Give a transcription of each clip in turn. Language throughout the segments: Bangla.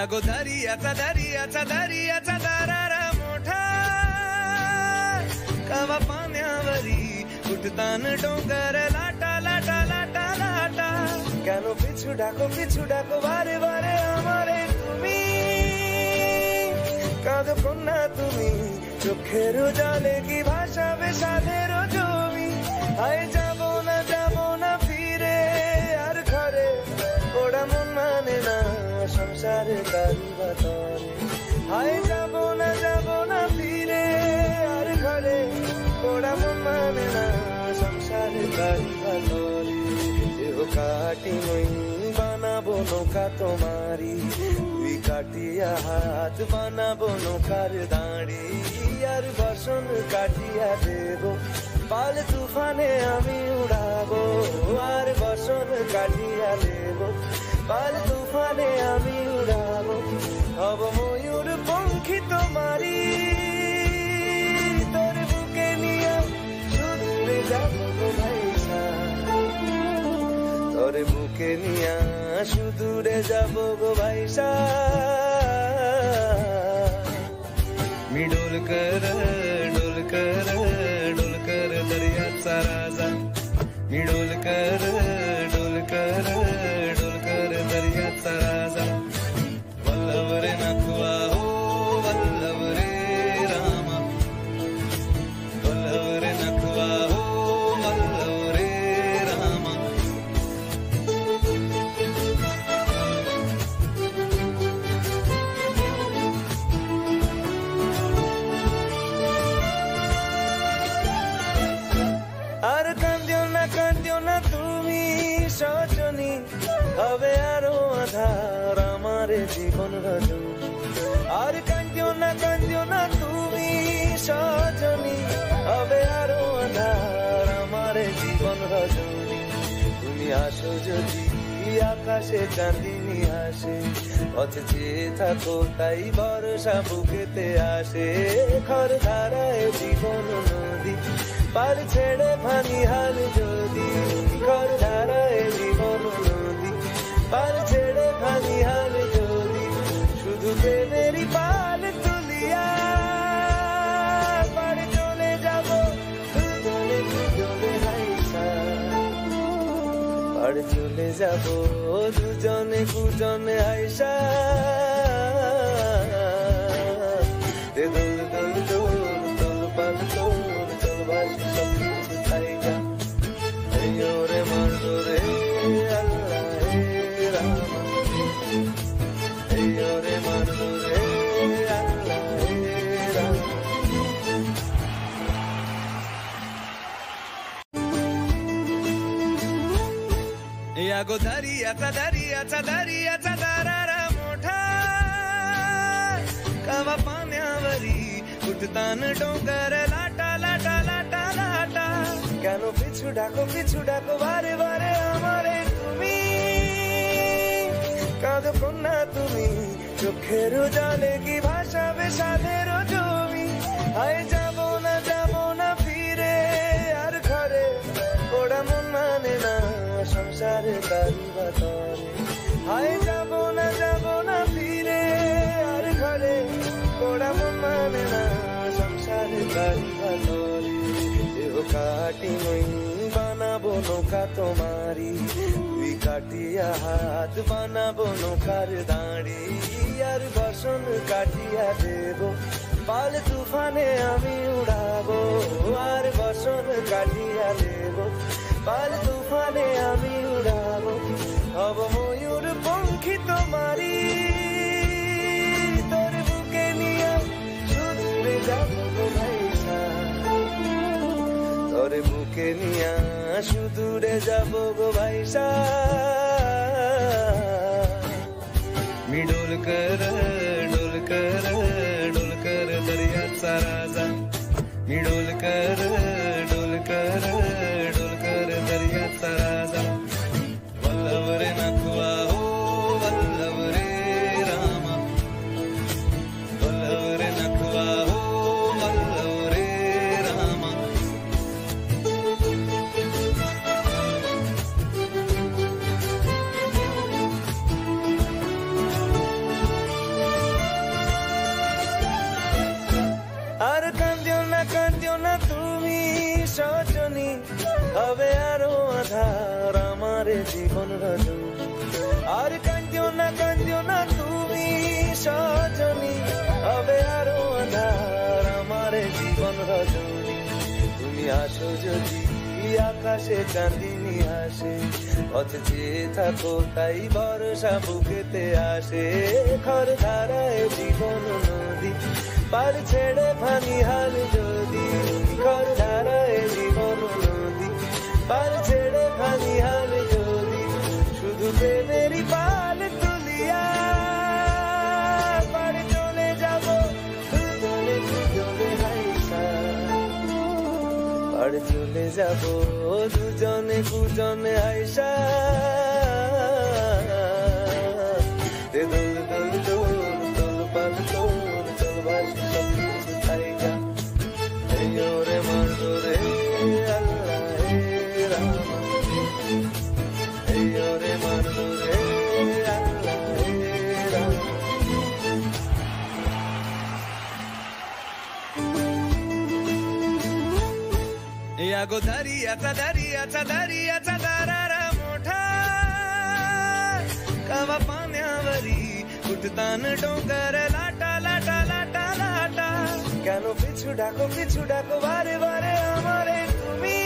गो दर्याचा दर्याचा दर्याचा दरारा मोठा कवा पाण्यावरी उठतान डोंगर लाटा लाटा लाटा लाटा কেন পিছু ডাকো বারে বারে আমারে তুমি কাঁদো কন্যা তুমি চোখের জলে কি ভাসাবে সাধের জমি হায় যাব না ফিরে আর ঘরে ওরা মন মানে না সংসারে তারি বাতরে হায় যাব না ফিরে আর ঘরে ওরা মন মানে না সংসারে তারি বাতরে দেহ কাটি মই বানাবো নৌকা তোমারি তুই কাটিয়া হাত বানাবো নৌকার দাঁড়ি আর বসন কাটিয়া দেব পাল তুফানে আমি উড়াবো আর বসন কাটিয়া দেব পাল তুফানে আমি উড়াবো হব ময়ূর পঙ্খী তোমারি তোর বুকে নিয়ে সুদূরে যাবো ভাইসা তোর বুকে নিয়ে সুদূরে যাবো গো ভাইসা मी डोलकर दर्याचा राजा मी डोलकर दर्याचा राजा वल्लभ रे नखवा हो वल्लभ रे रामा वल्लभ रे नखवा हो वल्लभ रे रामा আর কান্দিও না তুমি সজনী হবে আরো আধার আমার জীবন রজনী আর কান্দিও না তুমি সজনী হবে আরো আধার আমার জীবন রজনী তুমি আসো যদি আকাশে চাঁদিনী আসে পথে চেয়ে থাকো তাই ভরসা বুকেতে আসে খর ধারায় জীবন নদী পার ছেড়ে ফানি হাল যদি ঘর ধারায় জীবন নদী পার ছেড়ে ফানি হাল যদি শুধু প্রেমেরই পাল তুলিয়া পার চলে যাব দুজনে হাইসা পার চলে যাব দুজনে হাইসা দোল দোল দোল দোল পাল দোল দোল বাসি সব কিছু থাইকা রে মারো রে আল্লাহ হে রামা রে মারো রে আল্লাহ হে রামা या गो दर्याचा दर्याचा दर्याचा दरारा मोठा कवा पाण्यावरी उठतान डोंगर लाटा लाटा लाटा लाटा কেন পিছু ডাকো বারে বারে আমারে তুমি কাঁদো কন্যা তুমি চোখের জলে কি ভাসাবে সাধের জমি হায় যাব না ফিরে আর ঘরে ওরা মন মানে না সংসারে তারি বাতরে হায় যাব না ফিরে আর ঘরে ওরা মন মানে না সংসারে তারি বাতরে দেহ কাটি মই বানাবো নৌকা তোমারি তুই কাটিয়া হাত বানাবো নৌকার দাঁড়ি আর বসন কাটিয়া দেব পাল তুফানে আমি উড়াবো আর বসন কাটিয়া দেব পাল তুফানে আমি উড়াবো হব ময়ূর পঙ্খী তোমারি তোর বুকে নিয়ে সুদূরে যাবো ভাইসা তোর বুকে নিয়ে সুদূরে যাবো গো ভাইসা मी डोलकर दर्याचा राजा मी डोलकर दर्याचा राजा वल्लभ रे नखवा हो वल्लभ रे रामा वल्लभ रे नखवा हो वल्लभ रे रामा হবে আরো আধার আমারে জীবন রজনী আর কাঁদিও না তুমি সজনী হবে আরো আধার আমারে জীবন রজনী তুমি আসো যদি আকাশে চাঁদিনী আসে পথ চেয়ে থাকো তাই বর্ষা বুকেতে আসে খর ধারায় জীবন নদী পার ছেড়ে ফানি হাল যদি খর ধারায় জীবন নদী পার ছেড়ে ফানি হাল যদি শুধু প্রেমেরই পাল তুলিয়া পার চলে যাব দুজনে দুজনে হাইসা পার চলে যাব দুজনে দুজনে হাইসা দোল দোল দোল দোল পাল দোল দোল ভাসি সব কিছু তাইগা আইয়ো রে মানজো রে আল্লাহ হে রামা আইয়ো রে মানজো রে আল্লাহ হে রামা यागो दरियाचा दारारा मोठा कावा पाण्यावरी उठतान डोंगर लाटा लाटा लाटा लाटा কেন পিছু ডাকো বারে বারে আমারে তুমি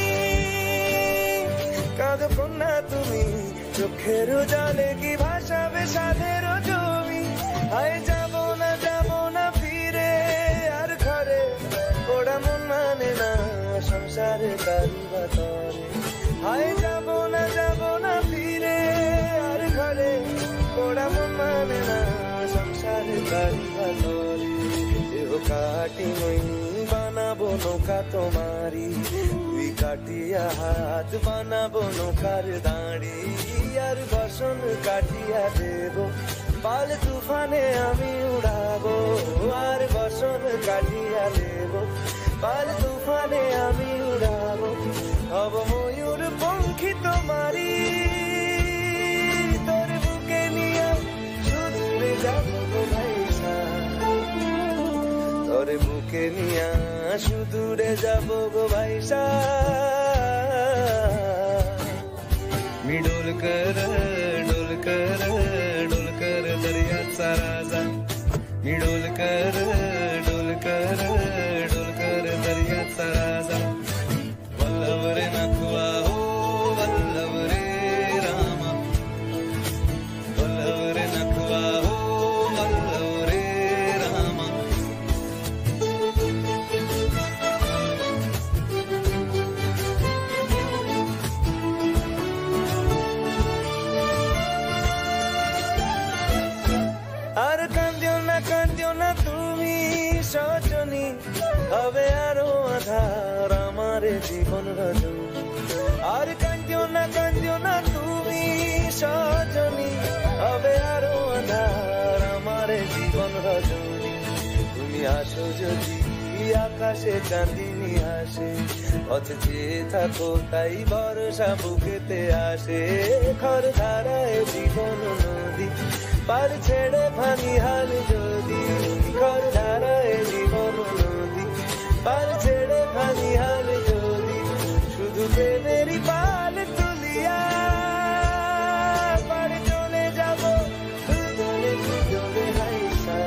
কাঁদো কন্যা তুমি চোখের জলে কি ভাসাবে সাধের জমি আয় যাব না ফিরে আর ঘরে ওরা মন মানে না সংসারে তারি বাতরে আয় যাব না ফিরে আর ঘরে ওরা মন মানে না সংসারে তারি বাতরে দেহ কাটি নই বানাবো নৌকা তোমারি তুই কাটিয়া হাত বানাবো নৌকার দাঁড়ি আর বসন কাটিয়া দেব পাল তুফানে আমি উড়াবো আর বসন কাটিয়া দেব পাল তুফানে আমি উড়াবো হব ময়ূর পঙ্খী তোমারি তোর বুকে নিয়ে সুদূরে যাবো গো ভাইসা তোর বুকে নিয়ে সুদূরে যাবো গো ভাইসা डोल कर दरियाचा राजा मी डोल कर दरियाचा राजा वल्लभ रे नखवा हो वल्लभ रे रामा वल्लभ रे नखवा हो वल्लभ रे रामा আর কাঁদিও না তুমি সজনী হবে আরো আধার আমারে জীবন রজনী আর কাঁদিও না তুমি সজনী হবে আরো আধার আমারে জীবন রজনী তুমি আসো যদি আকাশে চাঁদিনী আসে পথ চেয়ে থাকো তাই বর্ষা বুকেতে আসে খর ধারায় জীবন নদী পার ছেড়ে ফানি হাল যদি খর ধারায় জীবন নদী পার ছেড়ে ফানি হাল যদি শুধু প্রেমেরই পাল তুলিয়া পার চলে যাব দুজনে দুজনে হাইসা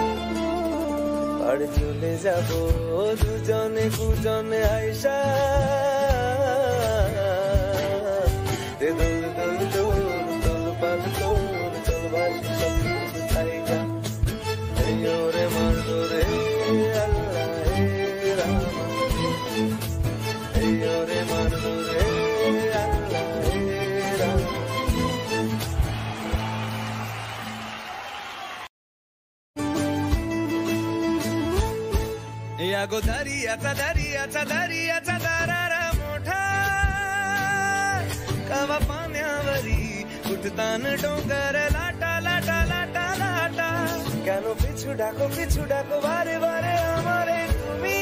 পার চলে যাব দুজনে দুজনে হাইসা দোল দোল দোল দোল পাল দোল দোল ভাসি সব কিছু তাইগা আইয়ো রে মানজো রে আল্লাহ হে রামা আইয়ো রে মানজো রে আল্লাহ হে রামা यागो दरियाचा दारारा मोठा कावा पाण्यावरी उठतान डोंगर लाटा लाटा लाटा लाटा কেন পিছু ডাকো বারে বারে আমারে তুমি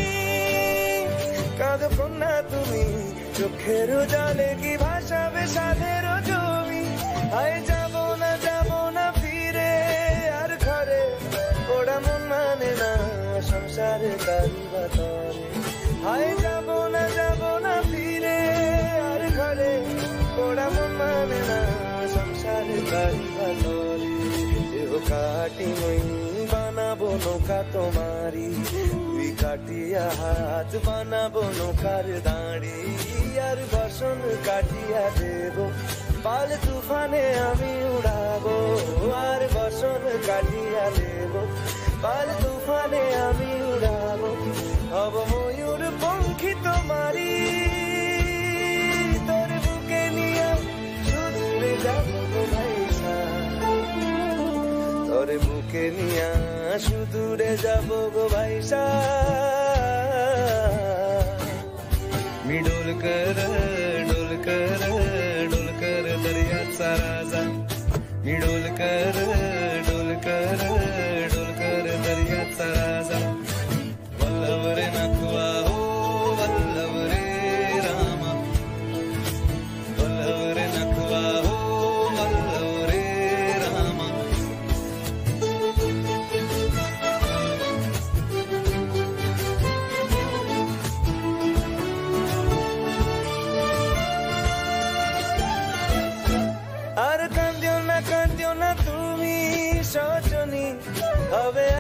কাঁদো কন্যা তুমি চোখের জলে কি ভাসাবে সাধের জমি আয় যাব না ফিরে আর ঘরে ওরা মন মানে না সংসারে তারি বাতরে আয় যাব না ফিরে ঘাটি মই বানাবো নৌকা তোমারি দুই কাটিয়া হাত বানাবো নৌকার দাঁড়ি আর বসন কাটিয়া দেব পাল তুফানে আমি উড়াবো আর বসন কাটিয়া দেব পাল তুফানে আমি উড়াবো হব ময়ূর পঙ্খী তোমারি তোর বুকে নিয়ে সুদূরে যাবো ভাইসা তোর বুকে নিয়ে সুদূরে যাবো গো ভাইসা मी डोलकर डोलकर डोलकर दर्याचा राजा मी डोलकर डोलकर डोलकर दर्याचा राजा वल्लभ रे नखवा हो वल्लभ रे रामा वल्लभ रे नखवा हो वल्लभ रे रामा আর কান্দিও না তুমি সজনী হবে